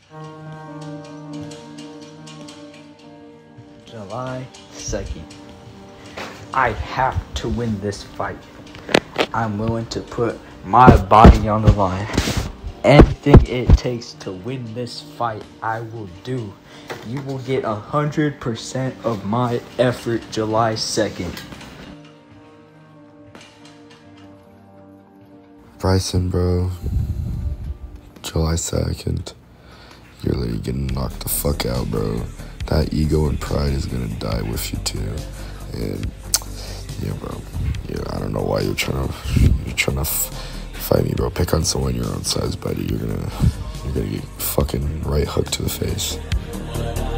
July 2nd. I have to win this fight. I'm willing to put my body on the line. Anything it takes to win this fight, I will do. You will get 100% of my effort July 2nd. Bryson, bro. July 2nd. You're literally getting knocked the fuck out, bro. That ego and pride is gonna die with you too. And yeah, bro. Yeah, I don't know why you're trying to fight me, bro. Pick on someone your own size, buddy. You're gonna get fucking right hook to the face.